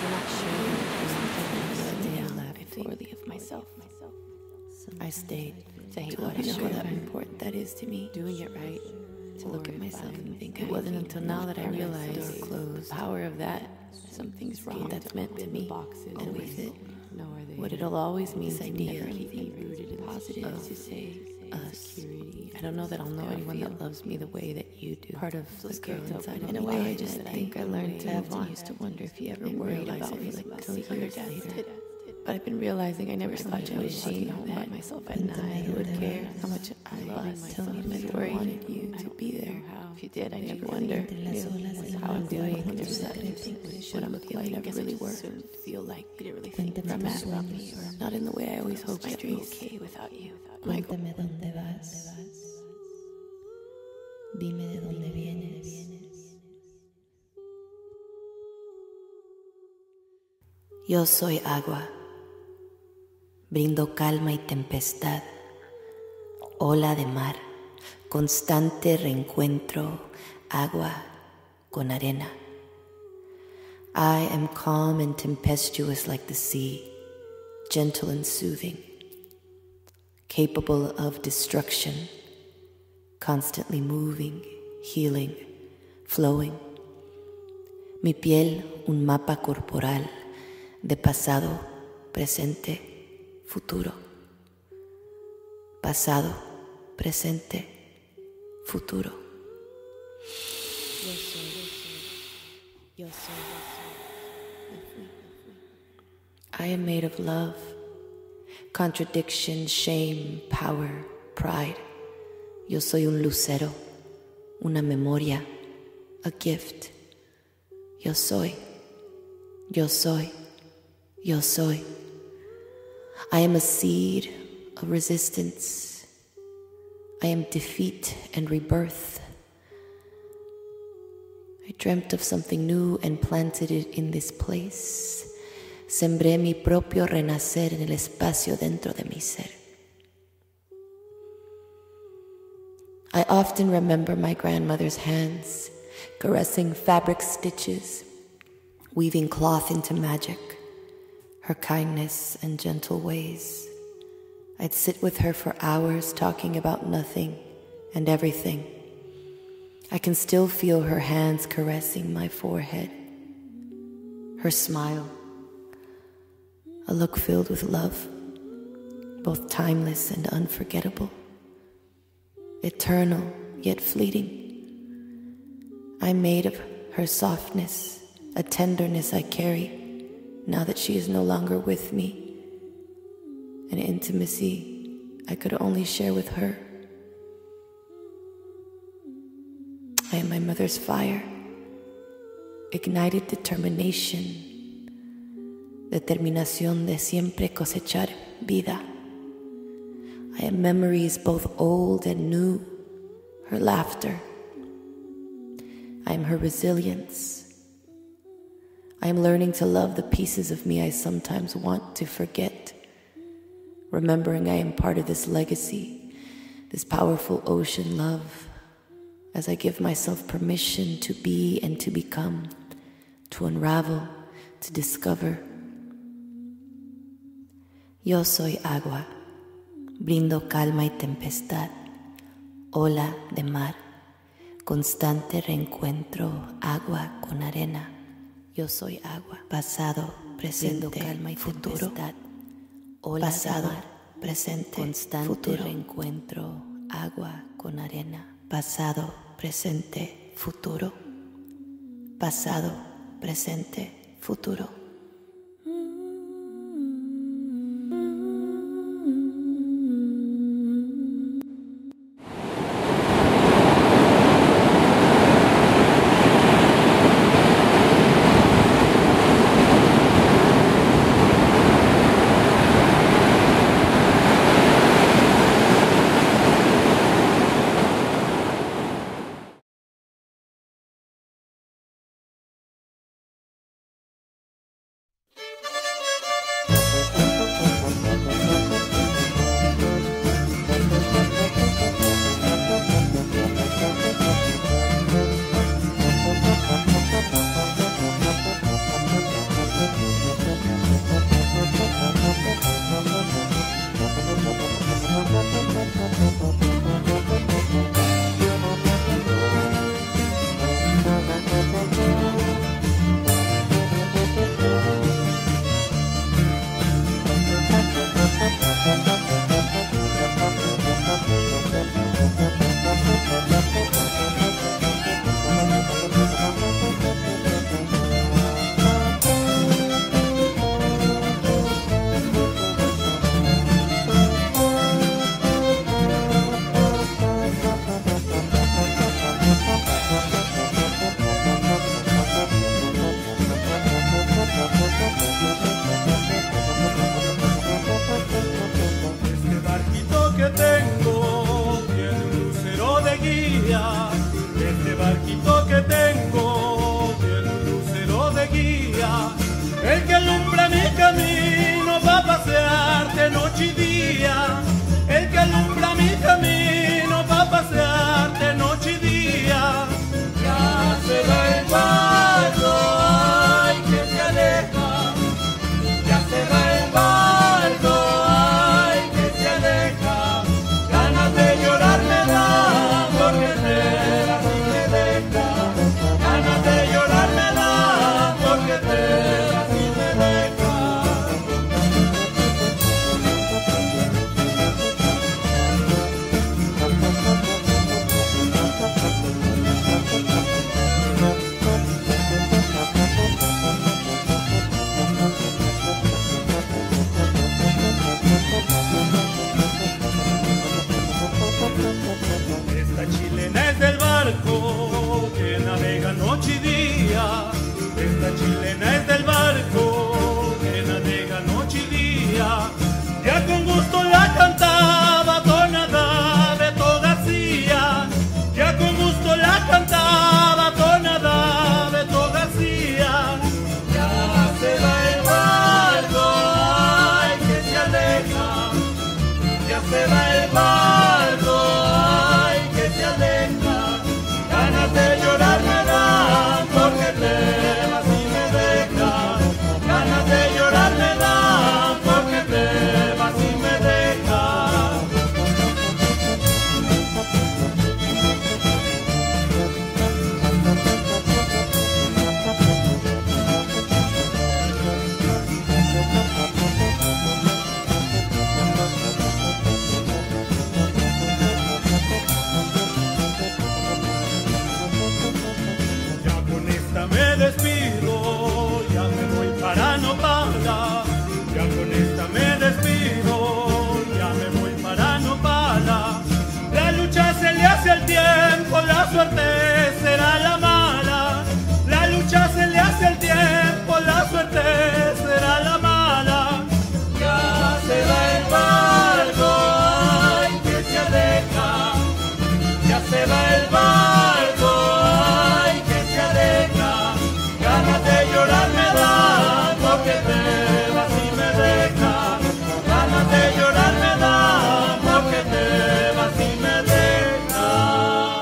not sure that day I laughed poorly of myself. I stayed to hate what I know how important that is to me. Doing it right, to look at myself and think. It wasn't until now that I realized the power of that. Something's wrong that's meant to me, and with it, what it'll always mean to me, anything rooted in positive to say us. I don't know that I'll know anyone that loves me the way that you do. Part of the girl inside. In a way, I just think I learned to move on. I used to wonder if you ever worried about me until years later. But I've been realizing I never thought you would see home by myself at night. Who would care how much I lost? Tell me that I wanted you to be there. If you did, I never wonder how I'm doing. What I'm feeling never really worked. Feel like you didn't really think from me, or not in the way I always hoped. I'd be okay without you. Cuéntame dónde vas. Dime de dónde vienes. Yo soy agua. Brindo calma y tempestad. Ola de mar. Constante reencuentro. Agua con arena. I am calm and tempestuous like the sea, gentle and soothing, capable of destruction, constantly moving, healing, flowing. Mi piel, un mapa corporal de pasado, presente, futuro. Pasado, presente, futuro. I am made of love, contradiction, shame, power, pride. Yo soy un lucero, una memoria, a gift. Yo soy, yo soy, yo soy. I am a seed of resistance. I am defeat and rebirth. I dreamt of something new and planted it in this place. Sembré mi propio renacer en el espacio dentro de mi ser. I often remember my grandmother's hands, caressing fabric stitches, weaving cloth into magic, her kindness and gentle ways. I'd sit with her for hours talking about nothing and everything. I can still feel her hands caressing my forehead, her smile, a look filled with love, both timeless and unforgettable, eternal yet fleeting. I'm made of her softness, a tenderness I carry now that she is no longer with me, an intimacy I could only share with her. I am my mother's fire, ignited determination, determinación de siempre cosechar vida. I am memories both old and new, her laughter. I am her resilience. I am learning to love the pieces of me I sometimes want to forget, remembering I am part of this legacy, this powerful ocean love, as I give myself permission to be and to become, to unravel, to discover. Yo soy agua, brindo calma y tempestad, ola de mar, constante reencuentro, agua con arena. Yo soy agua, pasado, presente, calma y futuro. Ola pasado, de mar, presente, constante futuro. Reencuentro, agua con arena. Pasado, presente, futuro. Pasado, presente, futuro. el que alumbra mi camino va a pasearte noche y día, el que alumbra mi camino va a pasearte noche y día. Ya se va el barco, ay, que se aleja, ya se va el barco, ay, que se aleja, ganas de llorar me da, porque te vas y me deja, ganas de llorar me da, porque te vas y me deja. Esta chilena es del barco que navega noche y día. Esta chilena es del barco que navega noche y día. Ya con gusto la cantaba tonada Beto García. Ya con gusto la cantaba tonada Beto García. Ya se va el barco, ay, que se aleja. Ya se va el barco, ay, que se aleja, ganas de llorar me dan, porque te vas y me dejas, ganas de llorar me dan, porque te vas y me dejas. Ya con esta me despido, ya me voy para Nopala. Ya con esta me despido, ya me voy para Nopala. La lucha se le hace al tiempo, la suerte será la mala. La lucha se le hace al tiempo, la suerte será la mala. Ya se va el barco, ay, que se aleja. Ya se va el barco, ay, que se aleja, ganas de llorar me dan, porque te vas y me dejas, ganas de llorar me dan, porque te vas y me dejas.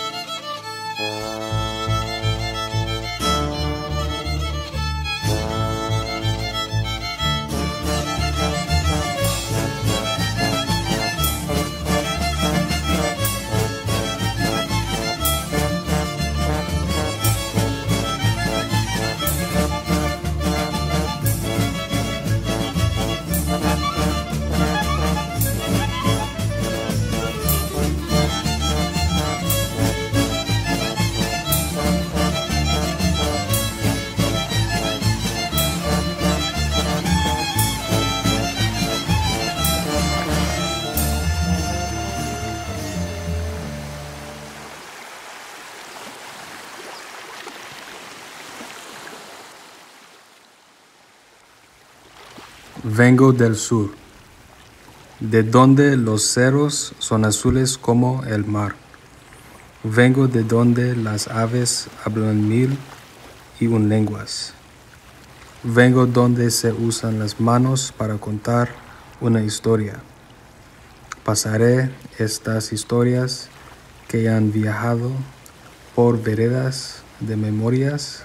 Vengo del sur, de donde los cerros son azules como el mar. Vengo de donde las aves hablan 1001 lenguas. Vengo donde se usan las manos para contar una historia. Pasaré estas historias que han viajado por veredas de memorias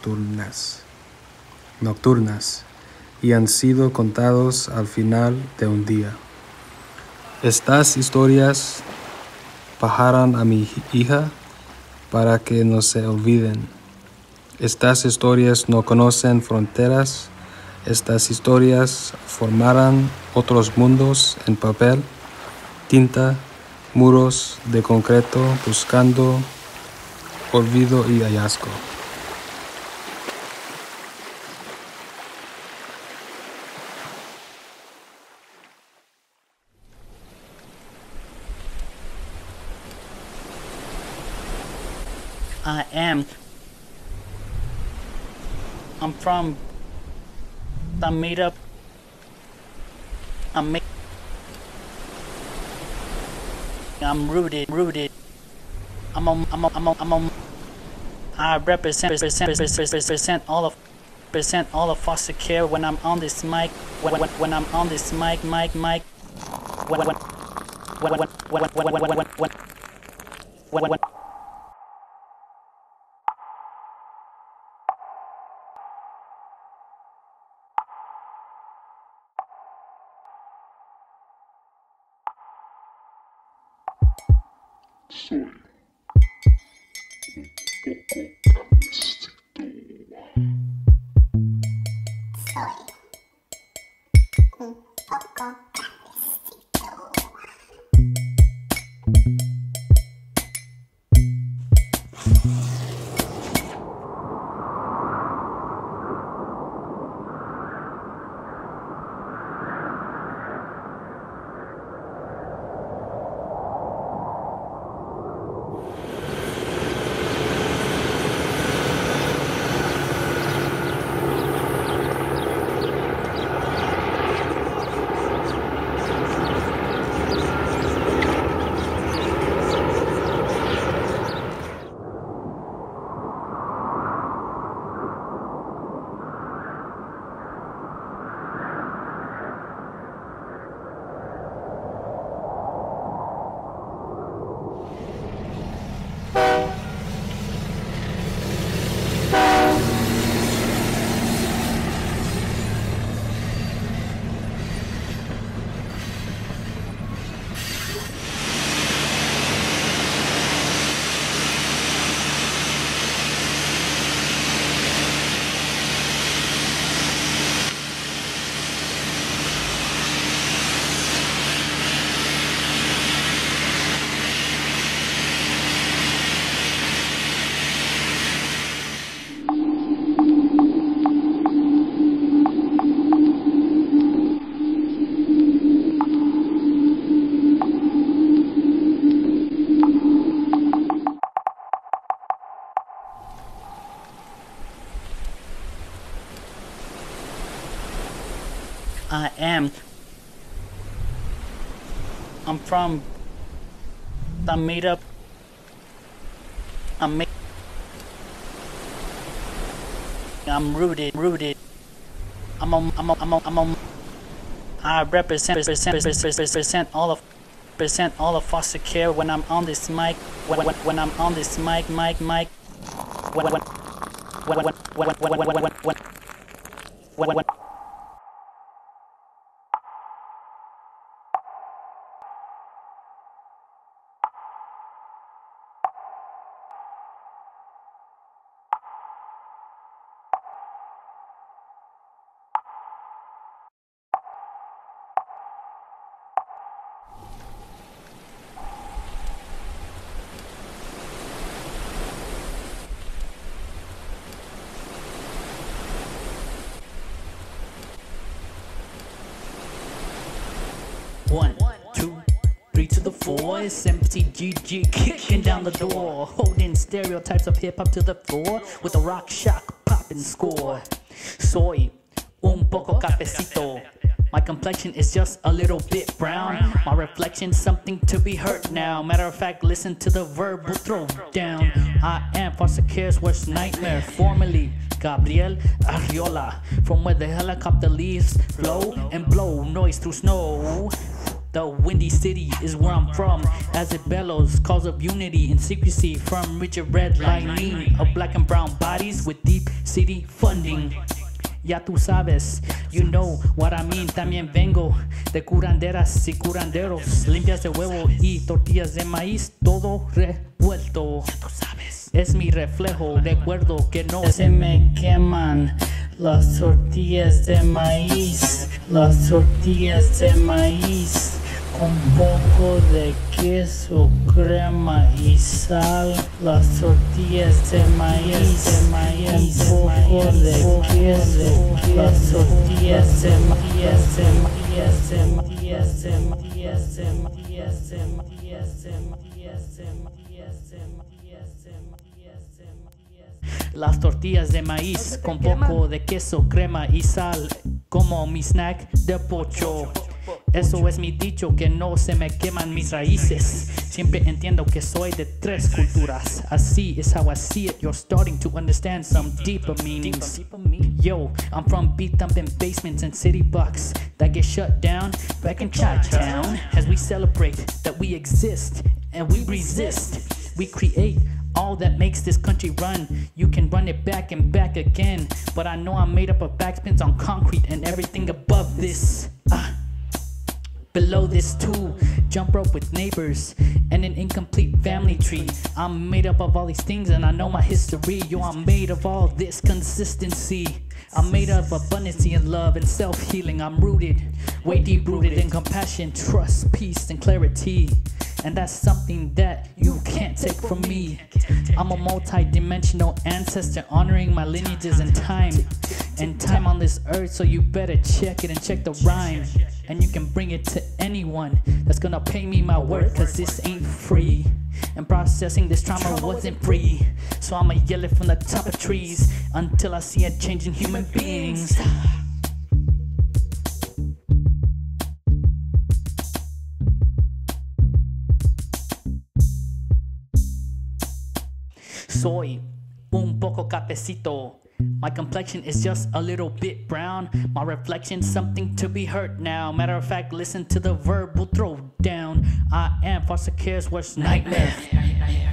nocturnas y han sido contados al final de un día. Estas historias bajarán a mi hija para que no se olviden. Estas historias no conocen fronteras. Estas historias formarán otros mundos en papel, tinta, muros de concreto, buscando olvido y hallazgo. I'm from, I'm made up, I'm rooted, I represent all of represent all of foster care when I'm on this mic. When I'm on this mic. I'm from the made up. I'm rooted. I represent all of foster care when I'm on this mic. When I'm on this mic. One, two, three to the four. It's MCGG kicking down the door, holding stereotypes of hip hop to the floor with a rock shock popping score. Soy un poco cafecito. My complexion is just a little bit brown. My reflection, something to be heard now. Matter of fact, listen to the verbal throw down. I am foster care's worst nightmare, formerly Gabriel Arriola. From where the helicopter leaves flow and blow noise through snow. The Windy City is where I'm from, as it bellows, cause of unity and secrecy from rigid red lining of black and brown bodies with deep city funding. Ya tú sabes, you know what I mean. También vengo de curanderas y curanderos, limpias de huevo y tortillas de maíz, todo revuelto. Ya tú sabes, es mi reflejo, recuerdo que no se me queman las tortillas de maíz, las tortillas de maíz. Un poco de queso, crema y sal, las tortillas de maíz, un poco de queso, las tortillas de Las tortillas de maíz con poco de queso, crema y sal, como mi snack de pocho. Eso es mi dicho, que no se me queman mis raíces. Siempre entiendo que soy de 3 culturas. Así is how I see it. You're starting to understand some deeper meanings. Yo, I'm from beat-thumping basements and city blocks that get shut down back in Chi-Town. As we celebrate that we exist and we resist, we create all that makes this country run. You can run it back and back again, but I know I'm made up of backspins on concrete and everything above this. Below this too, jump rope with neighbors and an incomplete family tree. I'm made up of all these things and I know my history. Yo, I'm made of all this consistency. I'm made of abundance and love and self-healing. I'm rooted, way deep rooted in compassion, trust, peace, and clarity. And that's something that you can't take from me. I'm a multi-dimensional ancestor honoring my lineages and time on this earth, so you better check it and check the rhyme. And you can bring it to anyone that's gonna pay me my worth, cause this ain't free. And processing this trauma wasn't free, so I'ma yell it from the top of trees until I see a change in human beings. Soy un poco cafecito. My complexion is just a little bit brown. My reflection's something to be heard now. Matter of fact, listen to the verbal throw down. I am foster care's worst nightmare.